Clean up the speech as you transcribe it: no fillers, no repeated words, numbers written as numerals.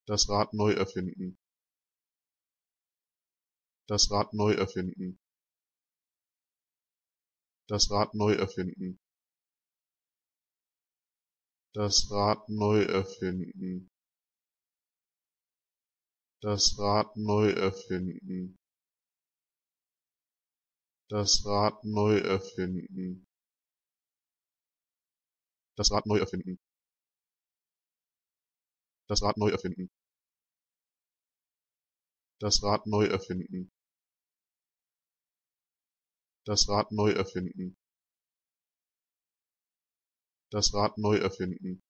Das Rad neu erfinden. Das Rad neu erfinden. Das Rad neu erfinden. Das Rad neu erfinden. Das Rad neu erfinden. Das Rad neu erfinden. Das Rad neu erfinden. Das Rad neu erfinden. Das Rad neu erfinden. Das Rad neu erfinden. Das Rad neu erfinden.